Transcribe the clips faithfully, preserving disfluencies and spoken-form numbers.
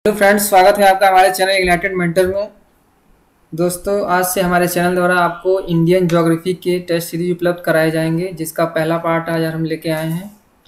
Hello friends, स्वागत है आपका हमारे चैनल इग्नाइटेड मेंटर में। दोस्तों, आज से हमारे चैनल द्वारा आपको इंडियन ज्योग्राफी के टेस्ट सीरीज उपलब्ध कराए जाएंगे, जिसका पहला पार्ट आज हम लेके आए हैं।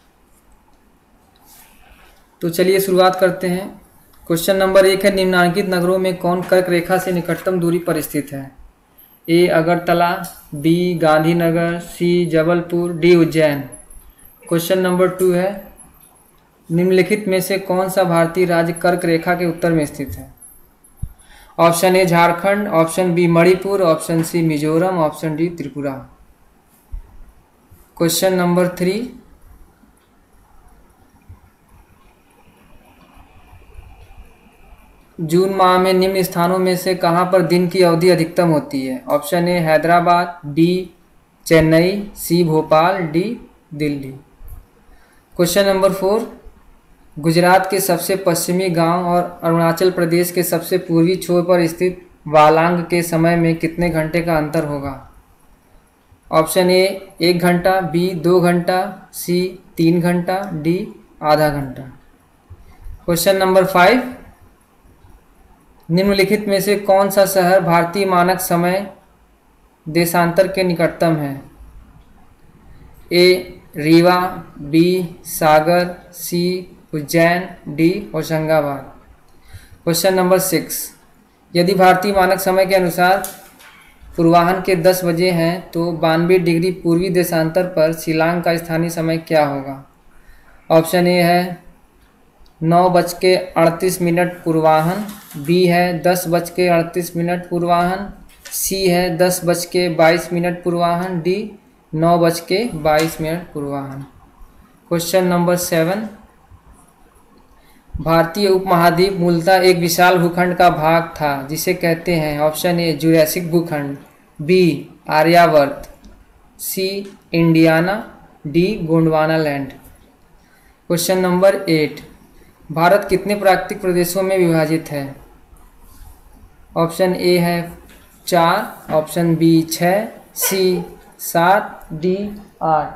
तो चलिए शुरुआत करते हैं। क्वेश्चन नंबर एक है, निम्नलिखित नगरों में कौन कर्क रेखा से निकटतम दूरी पर स्थित है? A Agartala, B Gandhinagar, C Jabalpur, D Ujjain. Question number two है, निम्नलिखित में से कौन सा भारतीय राज्य कर्क रेखा के उत्तर में स्थित है? Option A Jharkhand, option B Manipur, option C Mizoram, option D Tripura. Question number three, जून माह में निम्न स्थानों में से कहां पर दिन की अवधि अधिकतम होती है? Option A Hyderabad, D Chennai, C Bhopal, D Delhi. Question number four, Gujarat के सबसे पश्चिमी गांव और अरुणाचल प्रदेश के सबसे पूर्वी छोर पर स्थित वालांग के समय में कितने घंटे का अंतर होगा? ऑप्शन ए एक घंटा, बी दो घंटा, सी तीन घंटा, डी आधा घंटा। क्वेश्चन नंबर फाइव, निम्नलिखित में से कौन सा शहर भारतीय मानक समय देशांतर के निकटतम है? A Rewa, B Sagar, C Ujjain, D Hoshangabad. Question number six, यदि भारतीय मानक समय के अनुसार पूर्वाह्न के दस बजे हैं तो बानवे डिग्री पूर्वी देशांतर पर शिलांग का स्थानीय समय क्या होगा? ऑप्शन ए है नौ बज के अड़तीस मिनट पूर्वाह्न, बी है दस बज के अड़तीस मिनट पूर्वाह्न, सी है दस बज के बाईस मिनट पूर्वाह्न, डी नौ बज के बाईस मिनट पूर्वाह्न। क्वेश्चन नंबर सेवन, भारतीय उपमहाद्वीप मूलतः एक विशाल भूखंड का भाग था जिसे कहते हैं? ऑप्शन ए जुरैसिक भूखंड, B Aryavarta, C Indiana, D Gondwana land. Question number eight, Bharat कितने प्राकृतिक प्रदेशों में विभाजित है? ऑप्शन ए है चार, ऑप्शन बी छः, सी सात, डी आठ।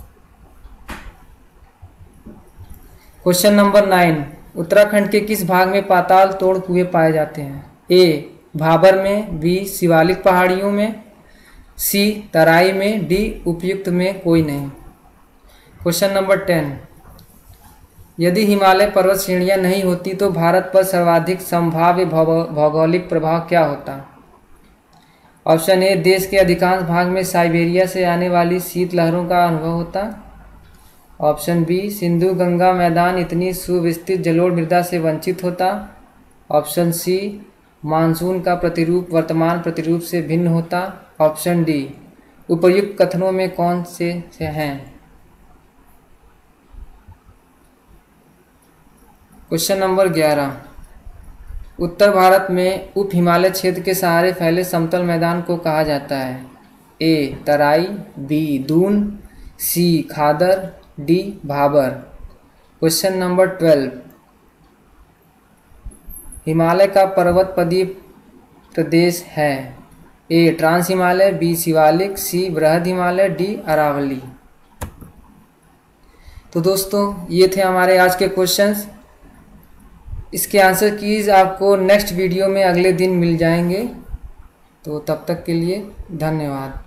क्वेश्चन नंबर नाइन, उत्तराखंड के किस भाग में पाताल तोड़ कुएं पाए जाते हैं? ए भाबर में, बी शिवालिक पहाड़ियों में, सी तराई में, डी उपयुक्त में कोई नहीं। क्वेश्चन नंबर टेन, यदि हिमालय पर्वत श्रेणियां नहीं होती तो भारत पर सर्वाधिक संभाव्य भौगोलिक प्रभाव क्या होता? ऑप्शन ए देश के अधिकांश भाग में साइबेरिया से आने वाली शीत लहरों का अनुभव होता, ऑप्शन बी सिंधु गंगा मैदान इतनी सुविस्तृत जलोढ़ मृदा से वंचित होता, ऑप्शन सी मानसून का प्रतिरूप वर्तमान प्रतिरूप से भिन्न होता, ऑप्शन डी उपर्युक्त कथनों में कौन से हैं? क्वेश्चन नंबर ग्यारह, उत्तर भारत में उप हिमालय क्षेत्र के सहारे फैले समतल मैदान को कहा जाता है? A Terai, B Doon, C Khadar, D Bhabar. Question number twelve, Himalaya का पर्वत पदीय प्रदेश है? A trans Himalaya, B Shivalik, C बृहद हिमालय, डी अरावली। तो दोस्तों, ये थे हमारे आज के क्वेश्चंस। इसके आंसर कीज आपको नेक्स्ट वीडियो में अगले दिन मिल जाएंगे। तो तब तक के लिए धन्यवाद।